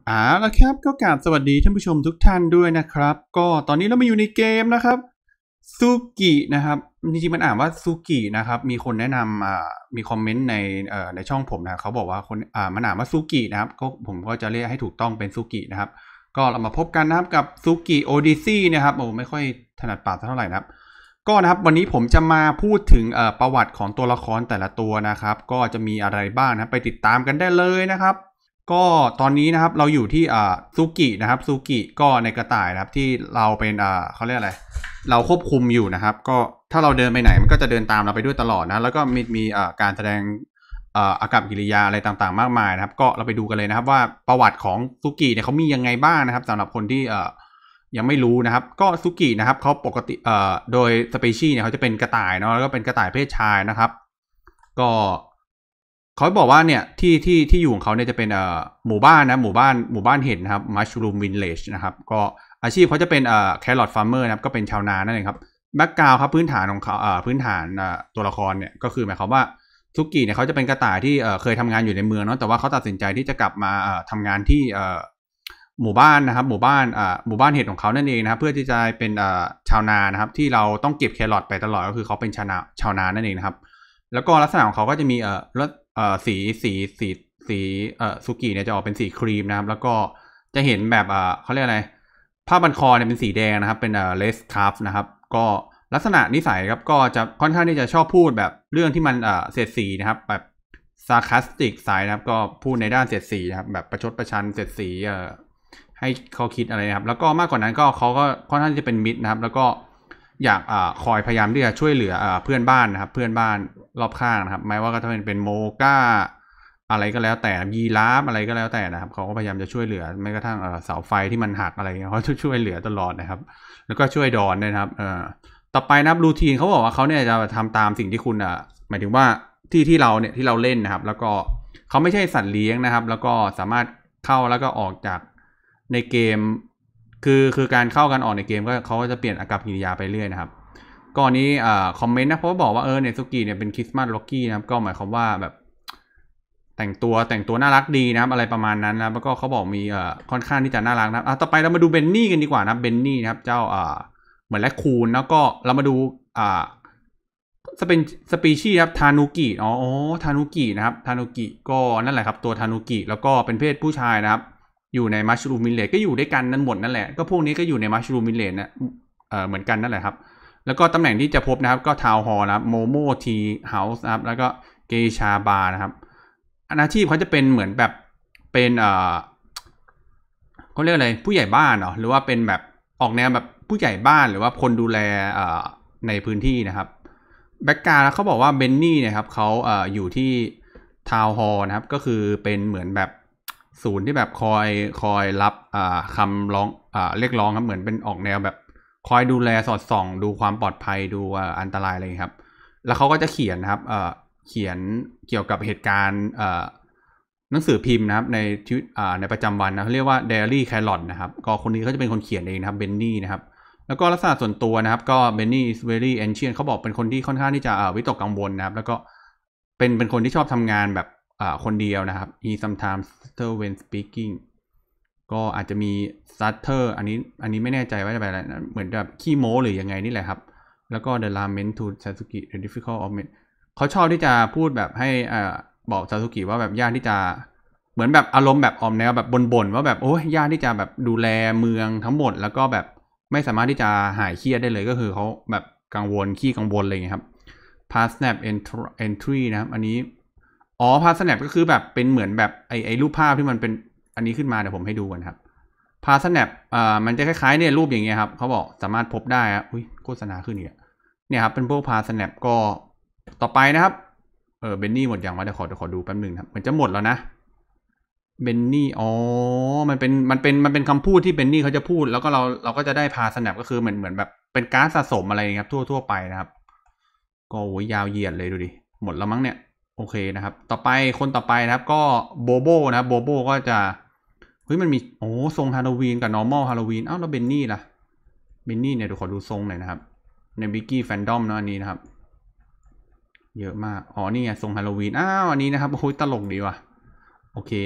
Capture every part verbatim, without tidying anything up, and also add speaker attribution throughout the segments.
Speaker 1: อ่าแล้วครับก็กราบสวัสดีท่านผู้ชมทุกท่านด้วยนะครับก็ตอนนี้เรามาอยู่ในเกมนะครับซูกินะครับจริงๆมันอ่านว่าซูกินะครับมีคนแนะนำอ่ามีคอมเมนต์ในเอ่อในช่องผมนะเขาบอกว่าคนอ่ามันอ่านว่าซูกินะครับก็ผมก็จะเรียกให้ถูกต้องเป็นซูกินะครับก็เรามาพบกันนะครับกับซูกิโอดิซี่นะครับโอ้ไม่ค่อยถนัดปากเท่าไหร่นะครับก็นะครับวันนี้ผมจะมาพูดถึงประวัติของตัวละครแต่ละตัวนะครับก็จะมีอะไรบ้างนะไปติดตามกันได้เลยนะครับก็ตอนนี้นะครับเราอยู่ที่อ่าซูกินะครับซูกิก็ในกระต่ายนะครับที่เราเป็นอ่าเขาเรียกอะไรเราควบคุมอยู่นะครับก็ถ้าเราเดินไปไหนมันก็จะเดินตามเราไปด้วยตลอดนะแล้วก็มีมีอ่าการแสดงอ่าอากัปกิริยาอะไรต่างๆมากมายนะครับก็เราไปดูกันเลยนะครับว่าประวัติของซูกิเนี่ยเขามียังไงบ้างนะครับสำหรับคนที่อ่ายังไม่รู้นะครับก็ซูกินะครับเขาปกติเอ่อโดยสเปชีส์เนี่ยเขาจะเป็นกระต่ายเนาะแล้วก็เป็นกระต่ายเพศชายนะครับก็เขาบอกว่าเนี่ยที่ที่ที่อยู่ของเขาเนี่ยจะเป็นเอ่อหมู่บ้านนะหมู่บ้านหมู่บ้านเห็ดนะครับ Mushroom Village นะครับก็อาชีพเขาจะเป็นเอ่อ Carrot Farmer นะครับก็เป็นชาวนานั่นเองครับแบ็กกราวด์ครับพื้นฐานของเขาเอ่อพื้นฐานเอ่อตัวละครเนี่ยก็คือหมายความว่าซุกิเนี่ยเขาจะเป็นกระต่ายที่เอ่อเคยทำงานอยู่ในเมืองเนาะแต่ว่าเขาตัดสินใจที่จะกลับมาเอ่อทำงานที่เอ่อหมู่บ้านนะครับหมู่บ้านอ่าหมู่บ้านเห็ดของเขานั่นเองนะครับเพื่อที่จะเป็นเอ่อชาวนานะครับที่เราต้องเก็บแครอทไปตลอดก็คือเขาเป็นชาวนาชาวนานั่นเองนะครับแล้วก็ลักษณะของเขาก็จะมีเอ่อรสเอ่อสีสีสีสีเอ่อซูกิเนี่ยจะออกเป็นสีครีมนะครับแล้วก็จะเห็นแบบเอ่อเขาเรียกอะไรผ้าบันคอเนี่ยเป็นสีแดงนะครับเป็นเอ่อเลสคาฟนะครับก็ลักษณะนิสัยครับก็จะค่อนข้างที่จะชอบพูดแบบเรื่องที่มันเอ่อเสียดสีนะครับแบบซาร์คาสติกไซด์นะครับก็พูดในด้านเสียดสีนะครับแบบประชดประชันเสียดสีเอ่อให้เขาคิดอะไรนะครับแล้วก็มากกว่านั้นก็เขาก็ค่อนข้างที่จะเป็นมิตรนะครับแล้วก็อยากอ่าคอยพยายามที่จะช่วยเหลืออ่าเพื่อนบ้านนะครับเพื่อนบ้านรอบข้างนะครับไม่ว่าก็จะเป็นเป็นโมก้าอะไรก็แล้วแต่ยีราฟอะไรก็แล้วแต่นะครับเขาก็พยายามจะช่วยเหลือแม้กระทั่งเอ่อเสาไฟที่มันหักอะไรเงี้ยเขาช่วยเหลือตลอดนะครับแล้วก็ช่วยดอนด้วยนะครับเอ่อต่อไปนะครับรูทีนเขาบอกว่าเขาเนี่ยจะทำตามสิ่งที่คุณอ่ะหมายถึงว่าที่ที่เราเนี่ยที่เราเล่นนะครับแล้วก็เขาไม่ใช่สัตว์เลี้ยงนะครับแล้วก็สามารถเข้าแล้วก็ออกจากในเกมคือคือการเข้ากันออกในเกมก็เขาก็จะเปลี่ยนอากัปกิริยาไปเรื่อยนะครับก่อนนี้อ่าคอมเมนต์นะเพราะว่าบอกว่าเออเนี่ยซุกิเนี่ยเป็นคริสต์มาสล็อกกี้นะครับก็หมายความว่าแบบแต่งตัวแต่งตัวน่ารักดีนะครับอะไรประมาณนั้นนะแล้วก็เขาบอกมีเอ่อค่อนข้างที่จะน่ารักนะครับอ่ะต่อไปเรามาดูเบนนี่กันดีกว่านะเบนนี่นะครับเจ้าอ่าเหมือนแรคคูนแล้วก็เรามาดูอ่าจะเป็นสปีชีส์ครับทานุกิอ๋อทานุกินะครับทานุกิก็นั่นแหละครับตัวทานุกิแล้วก็เป็นเพศผู้ชายนะครับอยู่ในมัชรูมมิลเลตก็อยู่ด้วยกันนั่นหมดนั่นแหละก็พวกนี้ก็อยู่ในมัชรูมมิลเลตนะเอ่อเหมือนกันนั่นแหละครับแล้วก็ตำแหน่งที่จะพบนะครับก็ทาวน์ฮอลล์นะครับโมโมทีเฮาส์นะครับแล้วก็เกชาบาร์นะครับอาชีพเขาจะเป็นเหมือนแบบเป็นเอ่อเขาเรียกอะไรผู้ใหญ่บ้านเนาะหรือว่าเป็นแบบออกแนวแบบผู้ใหญ่บ้านหรือว่าคนดูแลเอ่อในพื้นที่นะครับแบ็กการ์เขาบอกว่าเบนนี่เนี่ยครับเขาเอ่ออยู่ที่ทาวน์ฮอลล์นะครับก็คือเป็นเหมือนแบบศูนย์ที่แบบคอยคอยรับอ่าคำร้องอ่าเรียกร้องครับเหมือนเป็นออกแนวแบบคอยดูแลสอดส่องดูความปลอดภัยดูอันตรายอะไรครับแล้วเขาก็จะเขียนนะครับเอ่อเขียนเกี่ยวกับเหตุการณ์เอ่อหนังสือพิมพ์นะครับในชีวิตอ่าในประจำวันนะเขาเรียกว่า Daily Carrot นะครับก็คนนี้เขาจะเป็นคนเขียนเองนะครับเบนนี่นะครับแล้วก็ลักษณะส่วนตัวนะครับก็เบนนี่ is very ancient เขาบอกเป็นคนที่ค่อนข้างที่จะวิตกกังวลนะครับแล้วก็เป็นเป็นคนที่ชอบทำงานแบบอ่าคนเดียวนะครับ he sometimes stutter when speaking ก็อาจจะมี stutter อันนี้อันนี้ไม่แน่ใจว่าจะเป็นอะไรนะเหมือนแบบขี้โม้หรือยังไงนี่แหละครับแล้วก็ the lament to Sasuke the difficult of it เขาชอบที่จะพูดแบบให้อ่าบอกซาสึกิว่าแบบยากที่จะเหมือนแบบอารมณ์แบบออมแนวแบบบ่นๆว่าแบบโอ้ยยากที่จะแบบดูแลเมืองทั้งหมดแล้วก็แบบไม่สามารถที่จะหายเครียดได้เลยก็คือเขาแบบกังวลขี้กังวลอะไรอย่างเงี้ยครับ pass snap entry นะครับอันนี้อ๋อ pass snap ก็คือแบบเป็นเหมือนแบบไอไอรูปภาพที่มันเป็นอันนี้ขึ้นมาเดี๋ยวผมให้ดูกันครับ pass snap อ่ามันจะคล้ายๆเนี่ยรูปอย่างเงี้ยครับเขาบอกสามารถพบได้ครับอุ้ยโฆษณาขึ้นอีกเนี่ยครับเป็นพวก pass snap ก็ต่อไปนะครับเออเบนนี่หมดอย่างวะเดี๋ยวขอเดี๋ยวขอดูแป๊บนึงครับมันจะหมดแล้วนะเบนนี่อ๋อมันเป็นมันเป็นมันเป็นคำพูดที่เบนนี่เขาจะพูดแล้วก็เราเราก็จะได้พาสแนปก็คือเหมือนเหมือนแบบเป็นการ์ดสะสมอะไรครับทั่วทั่วไปนะครับก็โหยาวเหยียดเลยดูดิหมดแล้วมั้งเนี่ยโอเคนะครับต่อไปคนต่อไปนะครับก็โบโบนะครับโบโบก็จะเฮ้ยมันมีโอ้ทรงฮาโลวีนกับ normal ฮาโลวีนอ้าวแล้วเบนนี่ล่ะเบนนี่เนี่ยเดี๋ยวขอดูทรงหน่อยนะครับในบิกกี้แฟนดอมเนาะอันนี้นะครับเยอะมากอ๋อนี่ไงทรงฮาโลวีนอ้าวอันนี้นะครับโอ้ยตลกดีว่ะโอเคนะครับ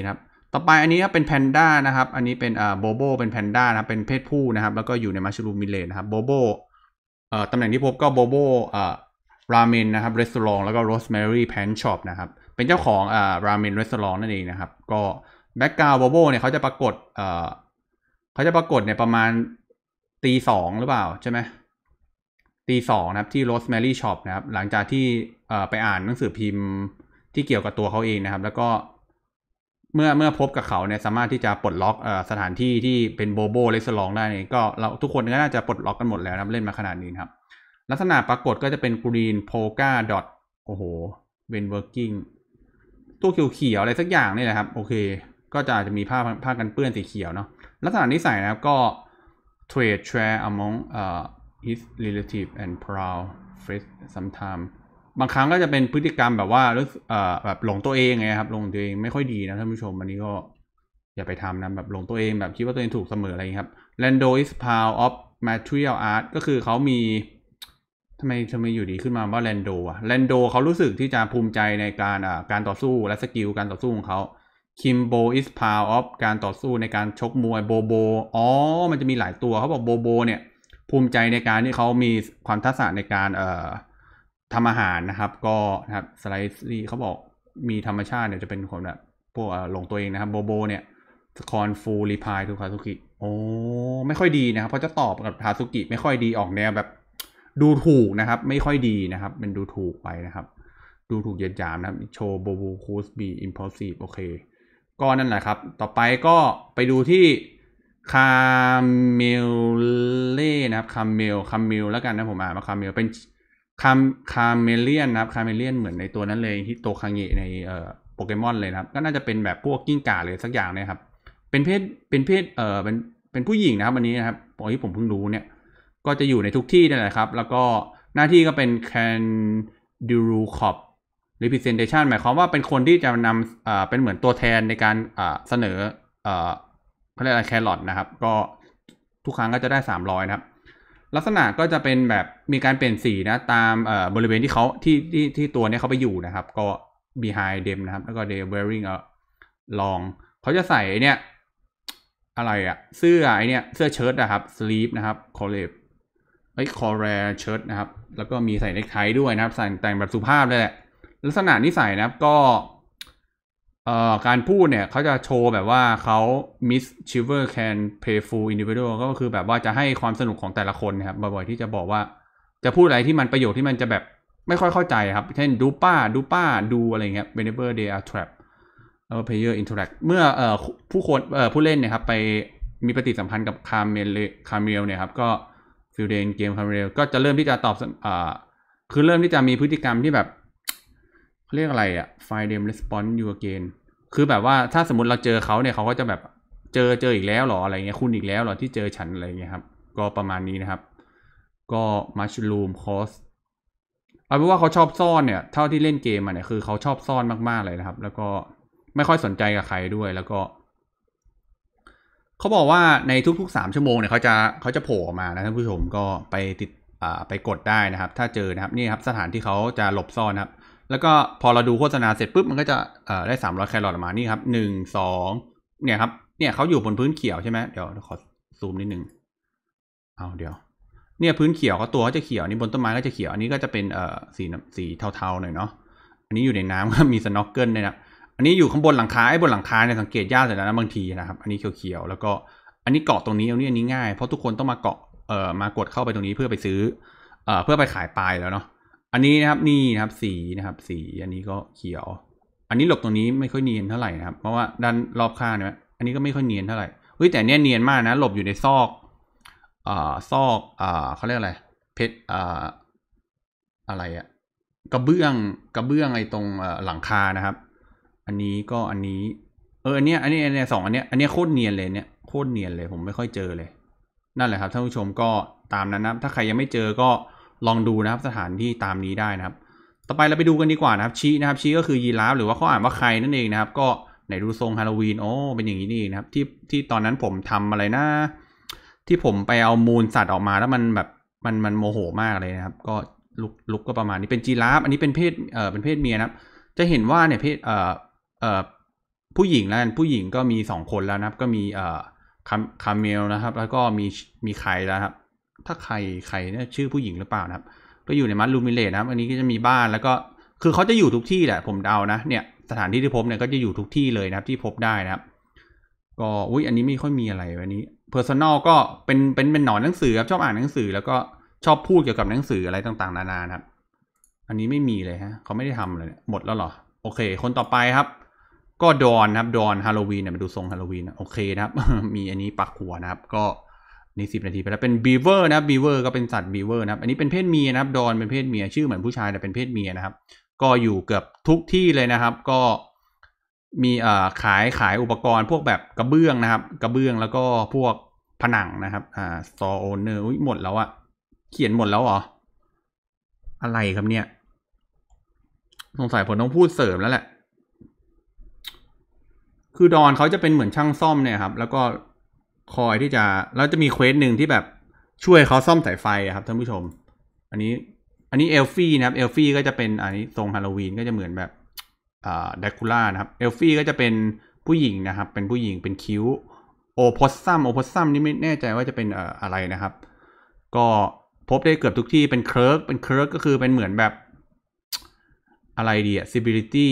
Speaker 1: ต่อไปอันนี้เป็นแพนด้านะครับอันนี้เป็นอ่าโบโบเป็นแพนด้านะเป็นเพศผู้นะครับแล้วก็อยู่ในมัชรูมมิลเลตนะครับโบโบเอ่อตำแหน่งที่พบก็โบโบอ่าราเมนนะครับรีสอร์ทแล้วก็โรสแมรี่แพนช็อปนะครับเป็นเจ้าของอ่าราเมนรีสอร์ทนั่นเองนะครับก็แบ็กกราวด์โบโบเนี่ยเขาจะปรากฏเอ่อเขาจะปรากฏเนี่ยประมาณตีสองหรือเปล่าใช่ไหมตีสองนะครับที่โรสแมรี่ช็อปนะครับหลังจากที่เอ่อไปอ่านหนังสือพิมพ์ที่เกี่ยวกับตัวเขาเองนะครับแล้วก็เมื่อเมื่อพบกับเขาเนี่ยสามารถที่จะปลดล็อกเอ่อสถานที่ที่เป็นโบโบเลสลองได้เนี่ยก็เราทุกคนก็น่าจะปลดล็อกกันหมดแล้วนะเล่นมาขนาดนี้ครับลักษณะปรากฏก็จะเป็น green polka dot โอ้โหเป็น working ตัวเขียวๆอะไรสักอย่างนี่แหละครับโอเคก็จะอาจจะมีผ้าผ้ากันเปื้อนสีเขียวเนาะลักษณะนิสัยนะครับก็ trade share among uh, his relative and proud friends sometimes บางครั้งก็จะเป็นพฤติกรรมแบบว่าเอ่อแบบหลงตัวเองไงครับหลงตัวเองไม่ค่อยดีนะท่านผู้ชมอันนี้ก็อย่าไปทำนะแบบหลงตัวเองแบบคิดว่าตัวเองถูกเสมออะไรอย่างนี้ครับ Lando is proud of martial art ก็คือเขามีทำไมทำไมอยู่ดีขึ้นมาว่า Lando อะ Lando เขารู้สึกที่จะภูมิใจในการอ่าการต่อสู้และสกิลการต่อสู้ของเขา Kimbo is proud of การต่อสู้ในการชกมวยโบโบอ๋อมันจะมีหลายตัวเขาบอกโบโบเนี่ยภูมิใจในการที่เขามีความทักษะในการเอ่อทำอาหารนะครับก็นะครับสไลซี่เขาบอกมีธรรมชาติเนี่ยจะเป็นคนแบบพวกหลงตัวเองนะครับโบโบเนี่ยคอนฟูรีพายทูคาซุกิโอ้ไม่ค่อยดีนะครับเพราะจะตอบกับทาซุกิไม่ค่อยดีออกแนวแบบดูถูกนะครับไม่ค่อยดีนะครับเป็นดูถูกไปนะครับดูถูกเยียดหยามนะครับโชว์โบโบคูสบีอิมพอลซีฟโอเคก็นั่นแหละครับต่อไปก็ไปดูที่คาเมลเล่นะครับคาเมลคาเมลแล้วกันนะผมอ่านมาคาเมลเป็นคาคาเมเลียนนะครับคาเมเลียนเหมือนในตัวนั้นเลยที่โตคางเงะในเอ่อโปเกมอนเลยนะครับก็น่าจะเป็นแบบพวกกิ้งก่าเลยสักอย่างนะครับเป็นเพศเป็นเพศเอ่อเป็นเป็นผู้หญิงนะครับวันนี้นะครับตอนที่ผมเพิ่งรู้เนี่ยก็จะอยู่ในทุกที่นั่นแหละครับแล้วก็หน้าที่ก็เป็นแคนดูรูคอปrepresentation หมายความว่าเป็นคนที่จะนำอ่าเป็นเหมือนตัวแทนในการอ่าเสนออ่าเขาเรียกอะไรแครอทนะครับก็ทุกครั้งก็จะได้สามร้อยนะครับลักษณะก็จะเป็นแบบมีการเปลี่ยนสีนะตามเอ่อบริเวณที่เขาที่ที่ที่ตัวนี้เขาไปอยู่นะครับก็ behind them นะครับแล้วก็ they wearing a long เขาจะใส่เนี่ยอะไรอะเสื้อไอเนี่ยเสื้อเชิ้ตนะครับ sleeve นะครับ collar ไอ้ collar shirt นะครับแล้วก็มีใส่เนคไทด้วยนะครับใส่แต่งแบบสุภาพเลยแหละลักษณะนิสัยนะครับก็เอ่อการพูดเนี่ยเขาจะโชว์แบบว่าเขา miss chiver can playful individual ก็คือแบบว่าจะให้ความสนุกของแต่ละคนนะครับบ่อยๆที่จะบอกว่าจะพูดอะไรที่มันประโยคที่มันจะแบบไม่ค่อยเข้าใจครับเช่นดูป้าดูป้าดูอะไรเงี้ย whenever they are trapped แล้ว player interact เมื่อเอ่อผู้คนเอ่อผู้เล่นเนี่ยครับไปมีปฏิสัมพันธ์กับคาเมลคาเมลเนี่ยครับก็ฟิลเดนเกมคาเมลก็จะเริ่มที่จะตอบอ่าคือเริ่มที่จะมีพฤติกรรมที่แบบเรียกอะไรอะ find them respond you again คือแบบว่าถ้าสมมติเราเจอเขาเนี่ยเขาก็จะแบบเจอเจออีกแล้วหรออะไรเงี้ยคุณอีกแล้วหรอที่เจอฉันอะไรเงี้ยครับก็ประมาณนี้นะครับก็ mushroom cost เอาเป็นว่าเขาชอบซ่อนเนี่ยเท่าที่เล่นเกมมาเนี่ยคือเขาชอบซ่อนมากๆเลยนะครับแล้วก็ไม่ค่อยสนใจกับใครด้วยแล้วก็เขาบอกว่าในทุกๆสามชั่วโมงเนี่ยเขาจะเขาจะโผล่ออกมานะท่านผู้ชมก็ไปติดอ่าไปกดได้นะครับถ้าเจอนะครับนี่ครับสถานที่เขาจะหลบซ่อนครับแล้วก็พอเราดูโฆษณาเสร็จปุ๊บมันก็จะเอ่อได้สามร้อยแครอทออกมานี่ครับหนึ่ง สองเนี่ยครับเนี่ยเขาอยู่บนพื้นเขียวใช่ไหมเดี๋ยวขอซูมนิดนึงเอาเดี๋ยวเนี่ยพื้นเขียวเขาตัวเขาจะเขียวนี่บนต้นไม้ก็จะเขียวอันนี้ก็จะเป็นเอ่อสีสีเทาๆหน่อยเนาะอันนี้อยู่ในน้ำก็มีสโนว์เกิลด้วยนะอันนี้อยู่ข้างบนหลังคาไอ้บนหลังคาเนี่ยสังเกตยากเลยนะบางทีนะครับอันนี้เขียวๆแล้วก็อันนี้เกาะตรงนี้อันนี้อันนี้ง่ายเพราะทุกคนต้องมาเกาะเอ่อมากดเข้าไปตรงนี้เพื่อไปซื้อเอ่อเพื่อไปขายปลายแล้วเนาะอันนี้นะครับนี่นะครับสีนะครับสีอันนี้ก็เขียวอันนี้หลบตรงนี้ไม่ค่อยเนียนเท่าไหร่นะครับเพราะว่าด้านรอบข้างเนี่ยอันนี้ก็ไม่ค่อยเนียนเท่าไหร่เฮ้ยแต่เนี้ยเนียนมากนะหลบอยู่ในซอกอ่าซอกอ่าเขาเรียกอะไรเพชรอ่าอะไรอะกระเบื้องกระเบื้องไอ้ตรงหลังคานะครับอันนี้ก็อันนี้เอออันเนี้ยอันนี้อันเนี้ยสองอันเนี้ยอันเนี้ยโคตรเนียนเลยเนี่ยโคตรเนียนเลยผมไม่ค่อยเจอเลยนั่นแหละครับท่านผู้ชมก็ตามนั้นนะถ้าใครยังไม่เจอก็ลองดูนะครับสถานที่ตามนี้ได้นะครับต่อไปเราไปดูกันดีกว่านะครับชีนะครับชีก็คือยีราฟหรือว่าเขาอ่านว่าใครนั่นเองนะครับก็ไหนดูทรงฮาโลวีนโอ้เป็นอย่างนี้นี่เองนะครับที่ที่ตอนนั้นผมทำอะไรนะที่ผมไปเอามูลสัตว์ออกมาแล้วมันแบบมันมันโมโหมากเลยนะครับก็ลุกลุกก็ประมาณนี้เป็นยีราฟอันนี้เป็นเพศเอ่อเป็นเพศเมียนะครับจะเห็นว่าเนี่ยเพศเอ่อเอ่อผู้หญิงแล้วผู้หญิงก็มีสองคนแล้วนะครับก็มีเอ่อคาคาเมลนะครับแล้วก็มีมีใครแล้วครับถ้าใครใครเนี่ยชื่อผู้หญิงหรือเปล่านะครับก็อยู่ในมัดลูมิเลตนะครับอันนี้ก็จะมีบ้านแล้วก็คือเขาจะอยู่ทุกที่แหละผมเดานะเนี่ยสถานที่ที่พบเนี่ยก็จะอยู่ทุกที่เลยนะครับที่พบได้นะครับก็อุ้ยอันนี้ไม่ค่อยมีอะไรวันนี้เพอร์ซันอลก็เป็นเป็นเป็นหนอนหนังสือครับชอบอ่านหนังสือแล้วก็ชอบพูดเกี่ยวกับหนังสืออะไรต่างๆนานาครับอันนี้ไม่มีเลยฮะเขาไม่ได้ทำเลยหมดแล้วเหรอโอเคคนต่อไปครับก็ดอนนะครับดอนฮาโลวีนเนี่ยมาดูทรงฮาโลวีนโอเคนะครับ มีอันนี้ปักหัวนะครับก็นี่สิบนาทีไปแล้วเป็นบีเวอร์นะครับบีเวอร์ก็เป็นสัตว์บีเวอร์นะครับอันนี้เป็นเพศเมียนะครับดอนเป็นเพศเมียชื่อเหมือนผู้ชายแต่เป็นเพศเมียนะครับก็อยู่เกือบทุกที่เลยนะครับก็มีเอ่อขายขายอุปกรณ์พวกแบบกระเบื้องนะครับกระเบื้องแล้วก็พวกผนังนะครับอ่า store owner อุ้ยหมดแล้วอะเขียนหมดแล้วเหรออะไรครับเนี่ยสงสัยผมต้องพูดเสริมแล้วแหละคือดอนเขาจะเป็นเหมือนช่างซ่อมเนี่ยครับแล้วก็คอยที่จะแล้วจะมีเควสหนึ่งที่แบบช่วยเขาซ่อมสายไฟครับท่านผู้ชมอันนี้อันนี้เอลฟี่นะครับเอลฟี่ก็จะเป็นอันนี้ทรงฮาโลวีนก็จะเหมือนแบบอ่าแดคูล่านะครับเอลฟี่ก็จะเป็นผู้หญิงนะครับเป็นผู้หญิงเป็นคิ้วโอพอสซัมโอพอสซัมนี่ไม่แน่ใจว่าจะเป็นเอ่ออะไรนะครับก็พบได้เกือบทุกที่เป็นเคิร์กเป็นเคิร์กก็คือเป็นเหมือนแบบอะไรดีอะ civility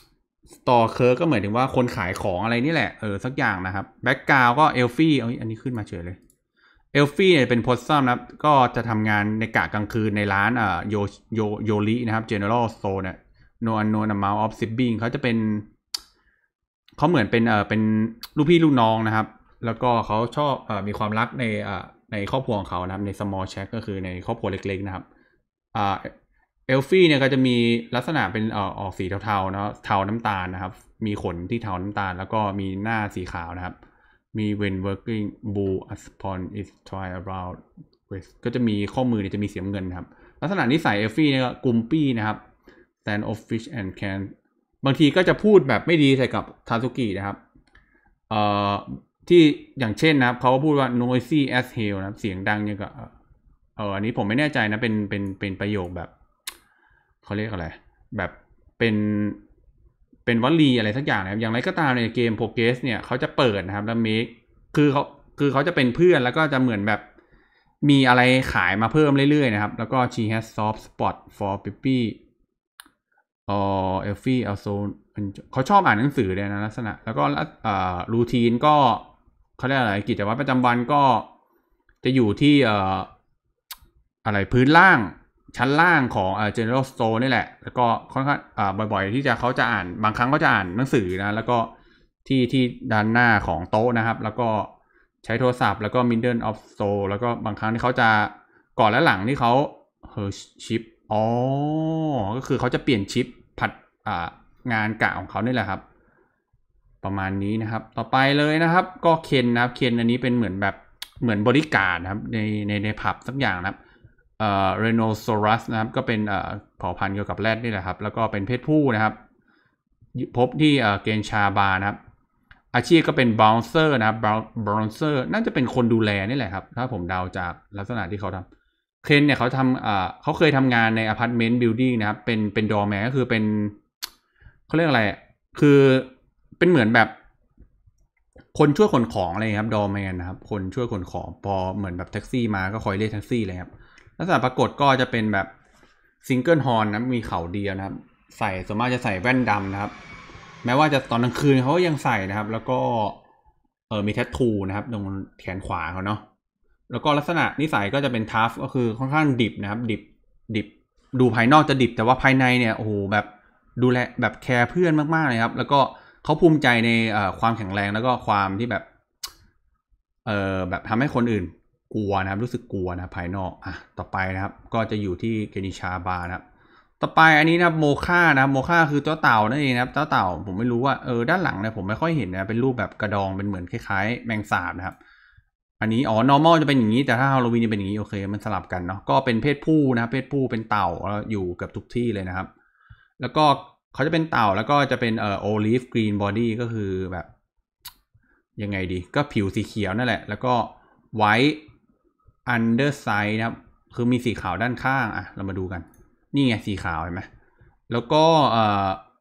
Speaker 1: store เคิร์กก็เหมือนถึงว่าคนขายของอะไรนี่แหละเออสักอย่างนะครับแบ็กกราวก็เอลฟี่อันนี้ขึ้นมาเฉยเลยเอลฟี่เนี่ยเป็นโพสซัมนะครับก็จะทำงานในกะกลางคืนในร้านอ่าโยโยโยรินะครับ General Store เนี่ย no unknown amount of siblings เขาจะเป็นเขาเหมือนเป็นเอ่อเป็นลูกพี่ลูกน้องนะครับแล้วก็เขาชอบเอ่อมีความรักในอ่าในครอบครัวของเขานะครับใน small shack ก็คือในครอบครัวเล็กๆนะครับอ่าเอลฟี่เนี่ยก็จะมีลักษณะเป็นเอ่อออกสีเทาๆนะเทาน้ำตาลนะครับมีขนที่เทาน้ำตาลแล้วก็มีหน้าสีขาวนะครับมี when working blue upon is try around west ก็จะมีข้อมือเนี่ยจะมีสีน้ำเงินครับลักษณะนิสัยเอลฟี่เนี่ยกุมปี้นะครับ stand of fish and can บางทีก็จะพูดแบบไม่ดีใส่กับทาซุกินะครับเอ่อที่อย่างเช่นนะครับเขาพูดว่า noisy as hell นะครับเสียงดังอย่างกับเอออันนี้ผมไม่แน่ใจนะเป็นเป็นเป็นประโยคแบบเขาเรียกอะไรแบบเป็นเป็นวลีอะไรสักอย่างนะครับอย่างไรก็ตามในเกมโปเกสเนี่ยเขาจะเปิดนะครับแล้วเมคคือเขาคือเขาจะเป็นเพื่อนแล้วก็จะเหมือนแบบมีอะไรขายมาเพิ่มเรื่อยๆนะครับแล้วก็ she has soft spot for Pippi อ๋อเอลฟี่เอาโซนเขาชอบอ่านหนังสือเลยนะลักษณะแล้วก็อ่ารูทีนก็เขาเรียกอะไรกิจวัตรประจำวันก็จะอยู่ที่เอ่ออะไรพื้นล่างชั้นล่างของเอ่อ General Store นี่แหละแล้วก็ค่อนข้างอ่าบ่อยๆที่จะเขาจะอ่านบางครั้งก็จะอ่านหนังสือนะแล้วก็ที่ที่ด้านหน้าของโต๊ะนะครับแล้วก็ใช้โทรศัพท์แล้วก็ middle of store แล้วก็บางครั้งที่เขาจะก่อนและหลังที่เขาเฮอร์ชิปอ๋อก็คือเขาจะเปลี่ยนชิปผัดอ่างานกะของเขานี่แหละครับประมาณนี้นะครับต่อไปเลยนะครับก็เคนนะครับเคนอันนี้เป็นเหมือนแบบเหมือนบริการนะครับในในในผับสักอย่างนะครับเอ่อ Rhinoceros นะครับก็เป็นเอ่อเผ่าพันธุ์เกี่ยวกับแรดนี่แหละครับแล้วก็เป็นเพศผู้นะครับพบที่เอ่อเกนชาบานะครับอาชีพก็เป็น bouncer นะครับ bouncer น่าจะเป็นคนดูแลนี่แหละครับถ้าผมเดาจากลักษณะที่เขาทำเคนเนี่ยเขาทำอ่าเขาเคยทำงานในอพาร์ตเมนต์บิลดิ้งนะครับเป็นเป็นดอร์แมนก็คือเป็นเขาเรียกอะไรคือเป็นเหมือนแบบคนช่วยขนของอะไรครับดอร์แมนนะครับคนช่วยขนของพอเหมือนแบบแท็กซี่มาก็คอยเรียกแท็กซี่เลยครับลักษณะปรากฏก็จะเป็นแบบซิงเกิลฮอร์นนะมีเข่าเดียวนะครับใส่ส่วนมากจะใส่แว่นดำนะครับแม้ว่าจะตอนกลางคืนเขาก็ยังใส่นะครับแล้วก็เออมีแทททูนะครับตรงแขนขวาเขาเนาะแล้วก็ลักษณะนิสัยก็จะเป็นทัฟก็คือค่อนข้างดิบนะครับดิบดิบดูภายนอกจะดิบแต่ว่าภายในเนี่ยโอ้โหแบบดูแลแบบแคร์เพื่อนมากๆเลยครับแล้วก็เขาภูมิใจในความแข็งแรงแล้วก็ความที่แบบเออแบบทำให้คนอื่นกลัวนะครับรู้สึกกลัวนะภายนอกอ่ะต่อไปนะครับก็จะอยู่ที่เกนิชาบานะครับต่อไปอันนี้นะโมค่านะโมค่าคือเจ้าเต่านั่นเองนะครับเจ้าเต่าผมไม่รู้ว่าเออด้านหลังเนี่ยผมไม่ค่อยเห็นนะเป็นรูปแบบกระดองเป็นเหมือนคล้ายๆแมงสาบนะครับอันนี้อ๋อ normal จะเป็นอย่างนี้แต่ถ้าฮาโลวีนจะเป็นอย่างนี้โอเคมันสลับกันเนาะก็เป็นเพศผู้นะเพศผู้เป็นเต่าแล้วอยู่กับทุกที่เลยนะครับแล้วก็เขาจะเป็นเต่าแล้วก็จะเป็นเอ่อ olive green body ก็คือแบบยังไงดีก็ผิวสีเขียวนั่นแหละแล้วก็ white underside นะครับคือมีสีขาวด้านข้างอ่ะเรามาดูกันนี่ไงสีขาวเห็นไหมแล้วก็เอ่อ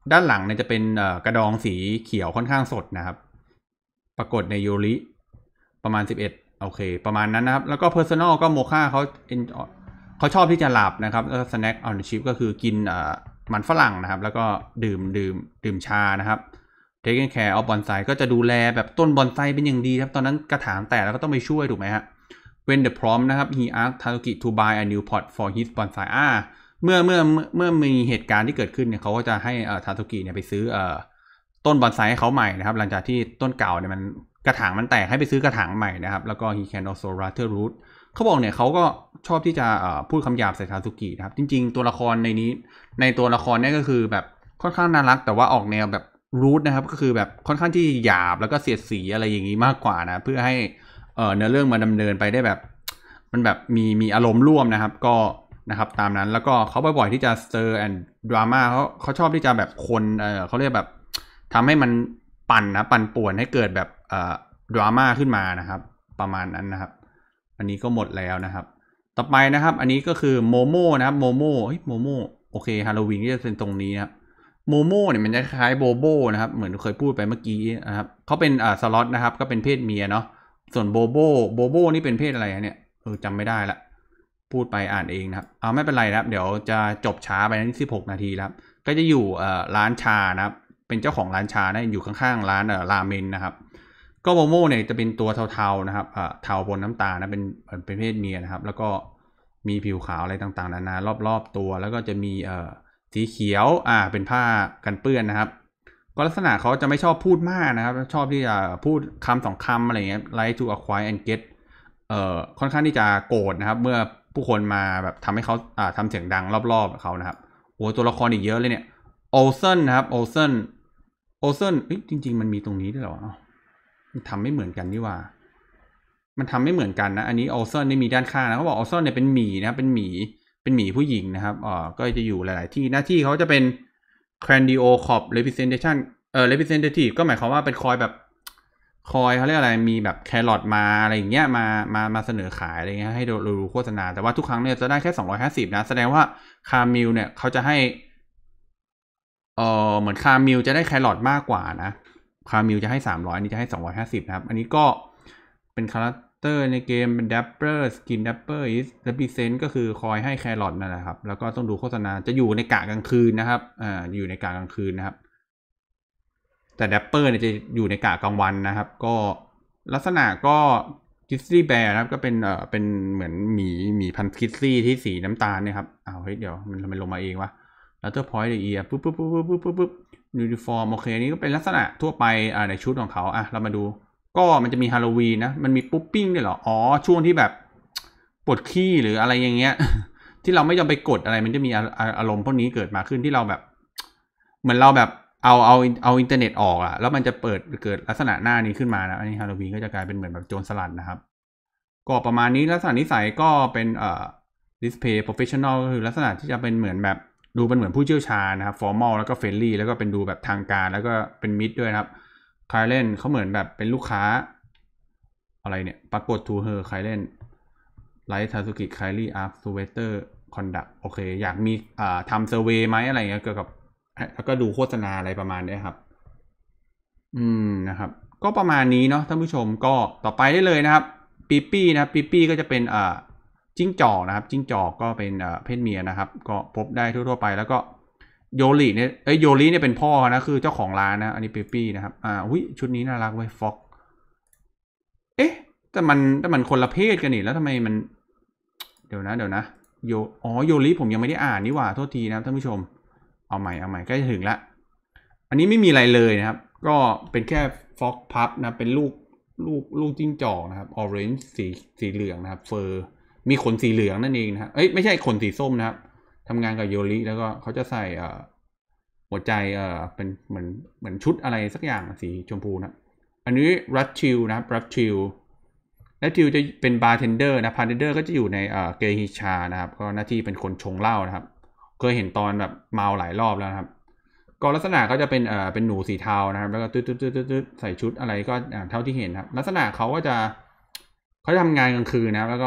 Speaker 1: ด้านหลังเนี่ยจะเป็นกระดองสีเขียวค่อนข้างสดนะครับปรากฏในโยริประมาณสิบเอ็ดโอเคประมาณนั้นนะครับแล้วก็ Personal ก็โมค่าเขาเขาชอบที่จะหลับนะครับแล้ว Snack on the chip ก็คือกินมันฝรั่งนะครับแล้วก็ดื่มดื่มดื่มชานะครับ Taking care of bonsai ก็จะดูแลแบบต้นบอนไซเป็นอย่างดีครับตอนนั้นกระถางแตกแล้วก็ต้องไปช่วยถูกไหมฮะ When the prompt นะครับ he asked Tatsuki to buy a new pot for his bonsai อ่าเมื่อเมื่อเมื่อมีเหตุการณ์ที่เกิดขึ้นเนี่ยเขาก็จะให้เอ่อทาตุกิเนี่ยไปซื้อเอ่อต้นบอนไซให้เขาใหม่นะครับหลังจากที่ต้นเก่าเนี่ยมันกระถางมันแตกให้ไปซื้อกระถางใหม่นะครับแล้วก็ he can also rather rude เขาบอกเนี่ยเขาก็ชอบที่จะเอ่อพูดคำหยาบใส่ทาตุกินะครับจริงๆตัวละครในนี้ในตัวละครเนี่ยก็คือแบบค่อนข้างน่ารักแต่ว่าออกแนวแบบรูทนะครับก็คือแบบค่อนข้างที่หยาบแล้วก็เสียดสีอะไรอย่างนี้มากกว่านะเพื่อให้เอ่อเนื้อเรื่องมันดำเนินไปได้แบบมันแบบมีมีอารมณ์ร่วมนะครับก็นะครับตามนั้นแล้วก็เขาบ่อยๆที่จะสเตอร์แอนด์ดราม่าเขาเขาชอบที่จะแบบคนเออเขาเรียกแบบทำให้มันปั่นนะปั่นป่วนให้เกิดแบบเอ่อดราม่าขึ้นมานะครับประมาณนั้นนะครับอันนี้ก็หมดแล้วนะครับต่อไปนะครับอันนี้ก็คือโมโม่นะครับโมโม่เฮ้ยโมโม่โอเคฮาโลวีนก็จะเป็นตรงนี้นะครับโมโม่เนี่ยมันจะคล้ายโบโบนะครับเหมือนเคยพูดไปเมื่อกี้นะครับเขาเป็นอ่าสล็อตนะครับก็เป็นเพศเมียเนาะส่วนโบโบโบโบนี่เป็นเพศอะไรเนี่ยเออจำไม่ได้ละพูดไปอ่านเองนะครับเอาไม่เป็นไรนะครับเดี๋ยวจะจบช้าไปนี่สิบหกนาทีแล้วก็จะอยู่เอ่อร้านชานะครับเป็นเจ้าของร้านชานะอยู่ข้างๆร้านเอ่อราเมนนะครับก็โมโม่เนี่ยจะเป็นตัวเทาๆนะครับเอ่อเทาบนน้ำตาลนะเป็นเป็นเพศเมียนะครับแล้วก็มีผิวขาวอะไรต่างๆนานารอบๆตัวแล้วก็จะมีเอ่อสีเขียวอ่าเป็นผ้ากันเปื้อนนะครับก็ลักษณะเขาจะไม่ชอบพูดมากนะครับชอบที่จะพูดคำสองคำอะไรเงี้ย like to acquire and get เอ่อค่อนข้างที่จะโกรธนะครับเมื่อผู้คนมาแบบทำให้เขาอ่าทำเสียงดังรอบๆเขานะครับโอ้ตัวละครอีกเยอะเลยเนี่ยโอเซนนะครับโอเซนโอเซนจริงๆมันมีตรงนี้ด้วยเหรอมันทำไม่เหมือนกันนี่ว่ามันทำไม่เหมือนกันนะอันนี้โอเซนนี่มีด้านข้างนะเขาบอกโอเซนเนี่ยเป็นหมีนะเป็นหมีเป็นหมีผู้หญิงนะครับอ่าก็จะอยู่หลายๆที่หน้าที่เขาจะเป็น Grandio Corp Representation เอ่อ Representative ก็หมายความว่าเป็นคอยแบบคอยเขาเรียกอะไรมีแบบแครอทมาอะไรอย่างเงี้ยมามามาเสนอขายอะไรเงี้ยให้เราดูโฆษณาแต่ว่าทุกครั้งเนี่ยจะได้แค่สองร้อยห้าสิบนะแสดงว่าคามิลเนี่ยเขาจะให้เอ่อเหมือนคามิลจะได้แครอทมากกว่านะคามิลจะให้สามร้อยนี่จะให้สองร้อยห้าสิบนะครับอันนี้ก็เป็นคาแรคเตอร์ในเกมเป็น Dapper Skin Dapper is represent ก็คือคอยให้แครอทนั่นแหละครับแล้วก็ต้องดูโฆษณาจะอยู่ในกะกลางคืนนะครับอ่าอยู่ในกะกลางคืนนะครับแต่แดปเปอร์เนี่ยจะอยู่ในกะกลางวันนะครับก็ลักษณะก็คิสซี่แบร์นะครับก็เป็นเอ่อเป็นเหมือนหมีหมีพันธุ์คิสซี่ที่สีน้ำตาลเนี่ยครับอ้าวเฮ้ยเดี๋ยวมันทำไมลงมาเองวะแล้วเตอร์พอยต์เดียปุ๊บปุ๊บปุ๊บปุ๊บปุ๊บปุ๊บปุ๊บยูนิฟอร์มโอเคนี่ก็เป็นลักษณะทั่วไปอ่าในชุดของเขาอ่ะเรามาดูก็มันจะมีฮาโลวีนนะมันมีปุ๊บปิ้งด้วยเหรออ๋อช่วงที่แบบปวดขี้หรืออะไรอย่างเงี้ยที่เราไม่ยอมไปกดอะไรมันจะมีอารมณ์พวกนี้เกิดมาขึ้นที่เราแบบเหมือนเราแบบเอาเอาเอาอินเทอร์เน็ตออกอะแล้วมันจะเปิดเกิดลักษณะหน้านี้ขึ้นมานะอันนี้ฮาโลวีนก็จะกลายเป็นเหมือนแบบโจรสลัดนะครับก็ประมาณนี้ลักษณะนิสัยก็เป็นเอ่อ display professional ก็คือลักษณะที่จะเป็นเหมือนแบบดูเป็นเหมือนผู้เชี่ยวชาญนะครับ formal แล้วก็ friendly แล้วก็เป็นดูแบบทางการแล้วก็เป็นมิตรด้วยนะครับคายเล่นเขาเหมือนแบบเป็นลูกค้าอะไรเนี่ยปรากฏ to her คายเล่นไลท์ทาสุกิคายลี่อาร์ฟสเวเตอร์คอนดักโอเคอยากมีอ่าทำเซอร์เวย์ไหมอะไรเงี้ยเกี่ยวกับแล้วก็ดูโฆษณาอะไรประมาณนี้ครับอืมนะครับก็ประมาณนี้เนาะท่านผู้ชมก็ต่อไปได้เลยนะครับปีปี้นะปีปี้ก็จะเป็นอ่าจิ้งจอกนะครับจิ้งจอกก็เป็นอ่าเพศเมียนะครับก็พบได้ทั่วๆไปแล้วก็โยริเนี่ยเอ้ยโยริเนี่ยเป็นพ่อนะคือเจ้าของร้านนะอันนี้ปีปี้นะครับอ่าอุ้ยชุดนี้น่ารักเว้ยฟ็อกเอ๊ะแต่มันแต่มันคนละเพศกันนี่แล้วทำไมมันเดี๋ยวนะเดี๋ยวนะโยอ๋อโยริผมยังไม่ได้อ่านนี่หว่าโทษทีนะท่านผู้ชมเอาใหม่เอาใหม่ใกล้จะถึงแล้วอันนี้ไม่มีอะไรเลยนะครับก็เป็นแค่ฟ็อกพับนะเป็นลูกลูกลูกจิ้งจอกนะครับออเรนจ์สีสีเหลืองนะครับเฟอร์มีขนสีเหลืองนั่นเองนะครับเอ้ยไม่ใช่ขนสีส้มนะครับทำงานกับโยริแล้วก็เขาจะใส่เอ่อหัวใจเอ่อเป็นเหมือนเหมือนชุดอะไรสักอย่างสีชมพูนะอันนี้รัตชิลนะครับรัตชิลรัตชิลจะเป็นบาร์เทนเดอร์นะบาร์เทนเดอร์ก็จะอยู่ในเอ่อเกฮิชานะครับก็หน้าที่เป็นคนชงเหล้านะครับเคยเห็นตอนแบบเมาหลายรอบแล้วครับก็ลักษณะก็จะเป็นเอ่อเป็นหนูสีเทานะครับแล้วก็ตืดตืดตืดตืดใส่ชุดอะไรก็เท่าที่เห็นครับลักษณะเขาก็จะเขาทำงานกลางคืนนะแล้วก็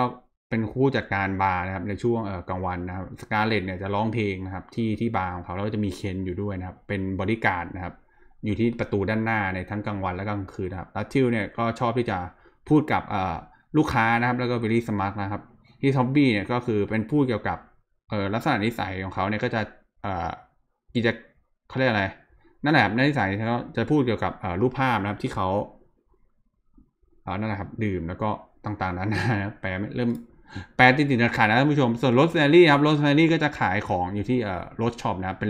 Speaker 1: เป็นผู้จัดการบาร์นะครับในช่วงเอ่อกลางวันนะครับสกาเลตเนี่ยจะร้องเพลงนะครับที่ที่บาร์ของเขาแล้วก็จะมีเคนอยู่ด้วยนะครับเป็นบอดี้การ์ดนะครับอยู่ที่ประตูด้านหน้าในทั้งกลางวันและกลางคืนนะครับแล้วทิวเนี่ยก็ชอบที่จะพูดกับเอ่อลูกค้านะครับแล้วก็วิลลี่สมาร์ทนะครับที่ท็อบบี้เนี่ยก็คือเป็นพูดเกี่ยวกับเอ่อลักษณะนิสัยของเขาเนี่ยก็จะเอ่อกิจเขาเรียกอะไรนั่นแหละในนิสัยเขาจะพูดเกี่ยวกับรูปภาพนะครับที่เขาเอ่อนั่นแหละครับดื่มแล้วก็ต่างๆนั้นนะแปลไม่เริ่มแปลติดติดขัดนะท่านผู้ชมส่วนโรสแมรี่ครับโรสแมรี่ก็จะขายของอยู่ที่เอ่อโรสช็อปนะครับเป็น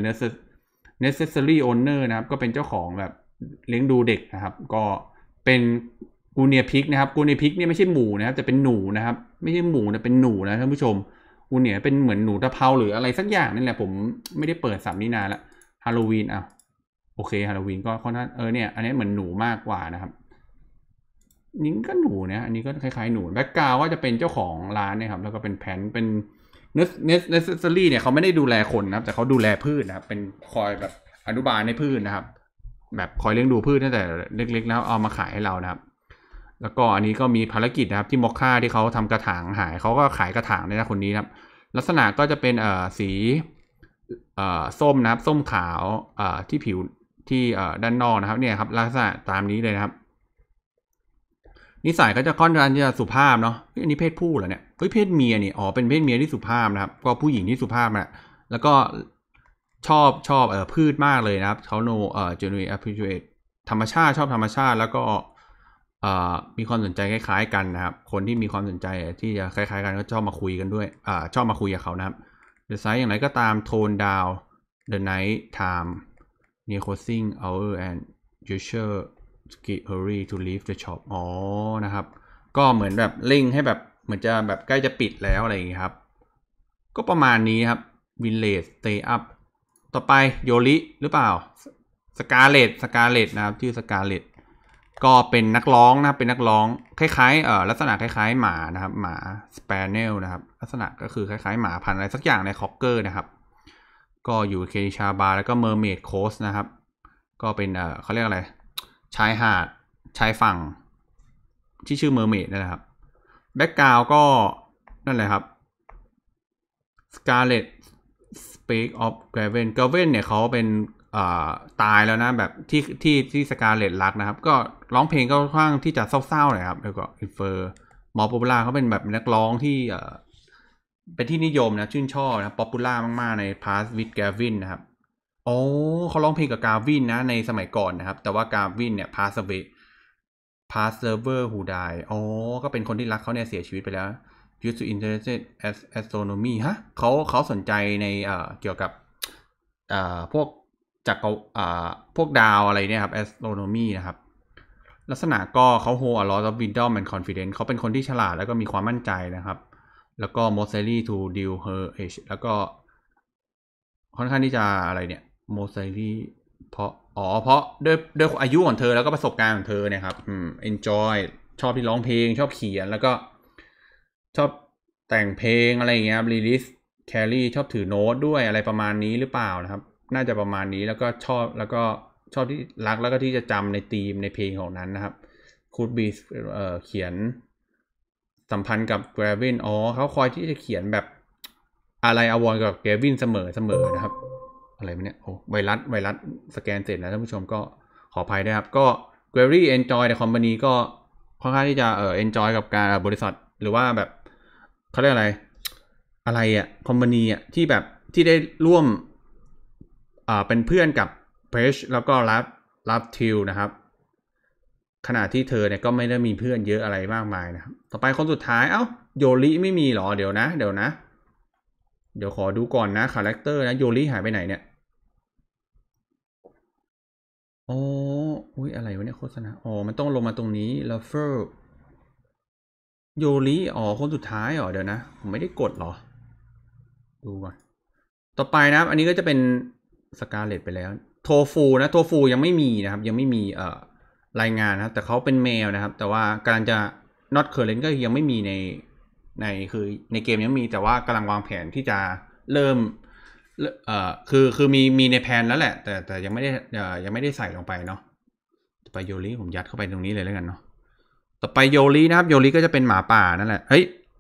Speaker 1: necessary owner นะครับก็เป็นเจ้าของแบบเลี้ยงดูเด็กนะครับก็เป็นกูเนียพิกนะครับกูเนียพิกเนี่ยไม่ใช่หมูนะครับแต่เป็นหนูนะครับไม่ใช่หมูนะเป็นหนูนะท่านผู้ชมกูเนียเป็นเหมือนหนูตะเภาหรืออะไรสักอย่างนั่นแหละผมไม่ได้เปิดสับนี้นานละฮาโลวีนอ่ะโอเคฮาโลวีนก็ค่อนข้างเออเนี่ยอันนี้เหมือนหนูมากกว่านะครับนี่ก็หนูนะอันนี้ก็คล้ายๆหนูแบ็กกราวก็จะเป็นเจ้าของร้านนะครับแล้วก็เป็นแผ่นเป็นเนสเนสเนสเซอรี่เนี่ยเขาไม่ได้ดูแลคนนะครับแต่เขาดูแลพืชนะครับเป็นคอยแบบอนุบาลในพืชนะครับแบบคอยเลี้ยงดูพืชตั้งแต่เล็กๆแล้วเอามาขายให้เรานะครับแล้วก็อันนี้ก็มีภารกิจนะครับที่มอคค่าที่เขาทำกระถางหายเขาก็ขายกระถางด้วยนะคนนี้นะครับลักษณะก็จะเป็นเอ่อสีเอ่อส้มนะครับส้มขาวเอ่อที่ผิวที่เอ่อด้านนอกนะครับเนี่ยครับลักษณะตามนี้เลยนะครับนิสัยก็จะค่อนข้างจะสุภาพเนาะอันนี้เพศผู้เหรอเนี่ยเฮ้ยเพศเมียนี่อ๋อเป็นเพศเมียที่สุภาพนะครับก็ผู้หญิงที่สุภาพนะแล้วก็ชอบชอบเอ่อพืชมากเลยนะครับเขาโนเอ่อ genuine appreciate ธรรมชาติชอบธรรมชาติแล้วก็เอ่อมีความสนใจคล้ายๆกันนะครับคนที่มีความสนใจที่จะคล้ายๆกันก็ชอบมาคุยกันด้วยอ่าชอบมาคุยกับเขานะครับดีไซน์อย่างไรก็ตาม tone down the night time near closing hour and gesture hurry to leave the shop อ๋อนะครับก็เหมือนแบบเร่งให้แบบเหมือนจะแบบใกล้จะปิดแล้วอะไรอย่างงี้ครับก็ประมาณนี้ครับ village stay up ต่อไปโยริหรือเปล่าสกาเลตสกาเลตนะครับชื่อสกาเลตก็เป็นนักร้องนะครับเป็นนักร้องคล้ายๆเอ่อลักษณะคล้ายๆหมานะครับหมาสเปเนลนะครับลักษณะก็คือคล้ายๆหมาพันธุ์อะไรสักอย่างในคอกเกอร์นะครับก็อยู่เคชาบาร์แล้วก็เมอร์เมดโคสนะครับก็เป็นเอ่อเขาเรียกอะไรชายหาดชายฝั่งที่ชื่อเมอร์เมดนะครับแบ็กกราวก็นั่นแหละครับ Scarlet Speak of Graven Graven เนี่ยเขาเป็นตายแล้วนะแบบที่ที่ที่สกาเลตรักนะครับก็ร้องเพลงก็ค่อนข้างที่จะเศร้าๆหน่อยครับแล้วก็อินเฟอร์มอปปูล่าเขาเป็นแบบนักร้องที่เป็นที่นิยมนะชื่นชอบนะป๊อปปูล่ามากๆใน Pass with Gavin นะครับโอ้เขาร้องเพลงกับกาวินนะในสมัยก่อนนะครับแต่ว่ากาวินเนี่ย Pass away Pass server who die อ๋อก็เป็นคนที่รักเขาเนี่ยเสียชีวิตไปแล้ว used to interested as astronomy ฮะเขาเขาสนใจในเอ่อเกี่ยวกับเอ่อพวกจากอ่าพวกดาวอะไรเนี่ยครับ astronomy นะครับลักษณะก็เขา hold a lot of wisdom and confidence เขาเป็นคนที่ฉลาดแล้วก็มีความมั่นใจนะครับแล้วก็ mostly to deal her age แล้วก็ค่อนข้างที่จะอะไรเนี่ย mostly เพราะอ๋อเพราะด้วยด้วยอายุของเธอแล้วก็ประสบการณ์ของเธอเนี่ยครับอืม enjoy ชอบที่ร้องเพลงชอบเขียนแล้วก็ชอบแต่งเพลงอะไรอย่างเงี้ย release carry ชอบถือโน้ตด้วยอะไรประมาณนี้หรือเปล่านะครับน่าจะประมาณนี้แล้วก็ชอบแล้วก็ชอบที่รักแล้วก็ที่จะจำในธีมในเพลงของนั้นนะครับคูดบีเอ่อเขียนสัมพันธ์กับเกรวินอ๋อเขาคอยที่จะเขียนแบบอะไรอวอร์กับเกรวินเสมอเสมอนะครับอะไรเนี่ยโอ้ไวรัสไวรัสสแกนเสร็จแล้วท่านผู้ชมก็ขออภัยด้วยครับก็เกรวี่เอนจอยในคอมพานีก็ค่อนข้างที่จะเอ่อเอนจอยกับการบริษัทหรือว่าแบบเขาเรียกอะไรอะไรอ่ะคอมพานีอ่ะที่แบบที่ได้ร่วมอ่าเป็นเพื่อนกับเพชแล้วก็รับรับทิวนะครับขณะที่เธอเนี่ยก็ไม่ได้มีเพื่อนเยอะอะไรมากมายนะครับต่อไปคนสุดท้ายเอ้าโยริไม่มีหรอเดี๋ยวนะเดี๋ยวนะเดี๋ยวขอดูก่อนนะคาแรคเตอร์นะโยริหายไปไหนเนี่ยอ๋ออุ้ยอะไรวะเนี่ยโฆษณาอ๋อมันต้องลงมาตรงนี้ลัฟเฟอร์โยริอ๋อคนสุดท้ายเหรอเดี๋ยวนะผมไม่ได้กดหรอดูก่อนต่อไปนะครับอันนี้ก็จะเป็นสกาเลตไปแล้วโทฟูนะโทฟูยังไม่มีนะครับยังไม่มีเอ่อรายงานนะครับแต่เขาเป็นเมลนะครับแต่ว่ากำลังจะ not current ก็ยังไม่มีในในคือในเกมยังมีแต่ว่ากำลังวางแผนที่จะเริ่มเอ่อคือคือมีมีในแผนแล้วแหละแต่แต่ยังไม่ได้เอ่อยังไม่ได้ใส่ลงไปเนาะต่อไปโยริผมยัดเข้าไปตรงนี้เลยแล้วกันเนาะต่อไปโยรินะครับโยริก็จะเป็นหมาป่านั่นแหละเฮ้ย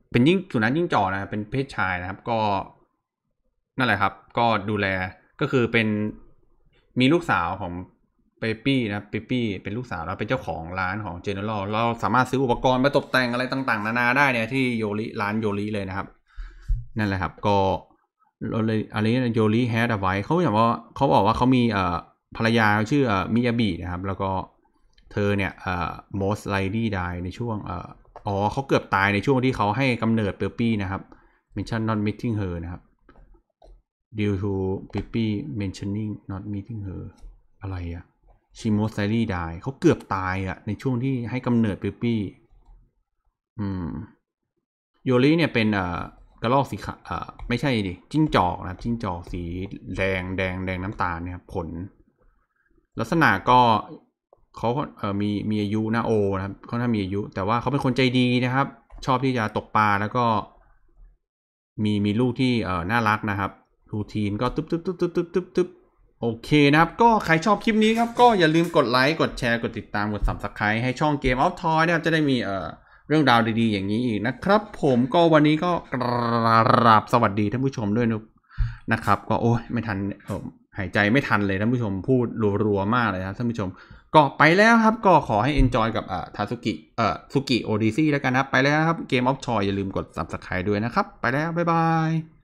Speaker 1: เป็นยิ่งสุนัขยิ่งจอกนะเป็นเพศชายนะครับก็นั่นแหละครับก็ดูแลก็คือเป็นมีลูกสาวของเปปี้นะเปปี้เป็นลูกสาวแล้วเป็นเจ้าของร้านของเจเนอเรลเราสามารถซื้ออุปกรณ์มาตกแต่งอะไรต่างๆนานาได้เนี่ยที่โยริร้านโยริเลยนะครับนั่นแหละครับก็อะไรโยริแฮดเอาไว้เขาอย่างว่าเขาบอกว่าเขามีเอ่อภรรยาชื่อเอ่อมิยาบินะครับแล้วก็เธอเนี่ยเอ่อ most likely die ในช่วงเอ่ออ๋อเขาเกือบตายในช่วงที่เขาให้กำเนิดเปปี้นะครับ mention not meeting her นะครับ due to Pippi mentioning not meeting her อะไรอะ she most likely die เขาเกือบตายอะในช่วงที่ให้กำเนิด Pippi อืมโยริเนี่ยเป็นเอ่อกระรอกสีขาวเอ่อไม่ใช่ดิจิ้งจอกนะครับจิ้งจอกสีแดงแดงแดงน้ำตาลเนี่ยผลลักษณะก็เขาเอ่อมีมีอายุนะโอนะครับเขาถ้ามีอายุแต่ว่าเขาเป็นคนใจดีนะครับชอบที่จะตกปลาแล้วก็มีมีลูกที่เอ่อน่ารักนะครับรูทีนก็ตึ๊บตึ๊บตึ๊บตึ๊บตึ๊บตึ๊บตึ๊บโอเคนะครับก็ใครชอบคลิปนี้ครับก็อย่าลืมกดไลค์กดแชร์กดติดตามกด ซับสไครบ์ ให้ช่อง Game of Toy นะครับจะได้มีเอ่อเรื่องราวดีๆอย่างนี้อีกนะครับผมก็วันนี้ก็กราบสวัสดีท่านผู้ชมด้วยนะครับก็โอ้ยไม่ทันผมหายใจไม่ทันเลยท่านผู้ชมพูดรัวๆมากเลยนะท่านผู้ชมก็ไปแล้วครับก็ขอให้ enjoy กับอ่าทาซุกิเอ่อซุกิโอดิซี่แล้วกันครับไปแล้วครับ Game of Toy อย่าลืมกด ซับสไครบ์ ด้วยนะครับไปแล้วบ๊ายบาย